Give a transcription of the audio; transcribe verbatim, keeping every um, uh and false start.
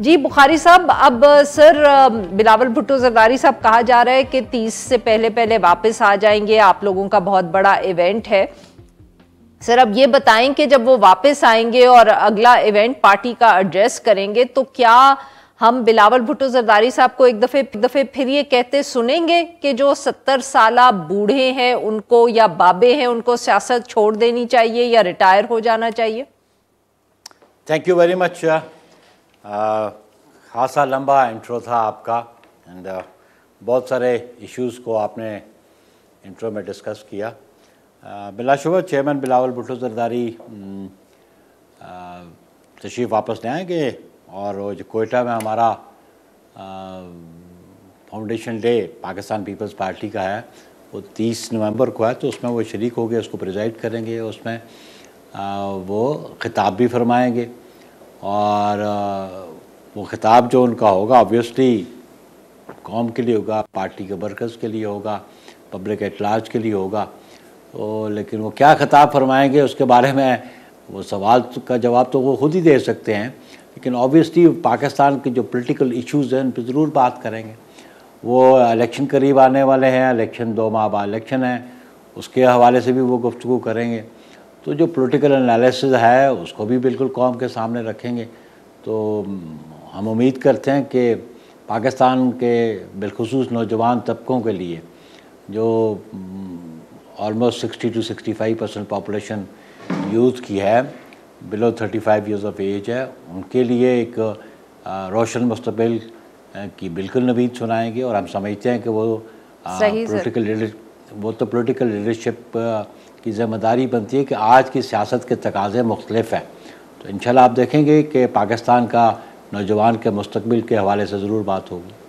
जी बुखारी साहब, अब सर बिलावल भुट्टो जरदारी साहब कहा जा रहा है कि तीस से पहले पहले वापस आ जाएंगे, आप लोगों का बहुत बड़ा इवेंट है। सर अब ये बताएं कि जब वो वापस आएंगे और अगला इवेंट पार्टी का एड्रेस करेंगे तो क्या हम बिलावल भुट्टो जरदारी साहब को एक दफे एक दफे फिर ये कहते सुनेंगे कि जो सत्तर साला बूढ़े हैं उनको या बाबे हैं उनको सियासत छोड़ देनी चाहिए या रिटायर हो जाना चाहिए? Thank you very much. खासा लंबा इंट्रो था आपका एंड uh, बहुत सारे इश्यूज़ को आपने इंट्रो में डिस्कस किया। uh, बिलाशुबा चेयरमैन बिलावल भुट्टो जरदारी तशरीफ़ वापस नहीं आएंगे और वो जो कोयटा में हमारा फाउंडेशन डे पाकिस्तान पीपल्स पार्टी का है वो तीस नवंबर को है, तो उसमें वो शरीक हो गए, उसको प्रिजाइड करेंगे, उसमें आ, वो ख़िताब भी फरमाएंगे और आ, वो ख़िताब जो उनका होगा ऑब्वियसली कौम के लिए होगा, पार्टी के वर्कर्स के लिए होगा, पब्लिक एट लार्ज के लिए होगा। तो लेकिन वो क्या ख़िताब फरमाएंगे उसके बारे में वो सवाल का जवाब तो वो खुद ही दे सकते हैं, लेकिन ऑब्वियसली पाकिस्तान के जो पॉलिटिकल इश्यूज़ हैं उन पर ज़रूर बात करेंगे। वो इलेक्शन करीब आने वाले हैं, इलेक्शन दो माह बाद इलेक्शन है, उसके हवाले से भी वो गुफ्तगू करेंगे। तो जो पॉलिटिकल एनालिसिस है उसको भी बिल्कुल कौम के सामने रखेंगे। तो हम उम्मीद करते हैं कि पाकिस्तान के बिलखुसूस नौजवान तबकों के लिए जो almost sixty two sixty five percent population youth की है, below thirty five years of age है, उनके लिए एक रोशन मुस्तकबिल की बिल्कुल नवीद सुनाएंगे। और हम समझते हैं कि वो पॉलिटिकल लीडर वो तो पॉलिटिकल लीडरशिप की ज़िम्मेदारी बनती है कि आज की सियासत के तकाज़े मुख्तलिफ हैं। तो इंशाल्लाह आप देखेंगे कि पाकिस्तान का नौजवान के मुस्तकबिल के हवाले से ज़रूर बात होगी।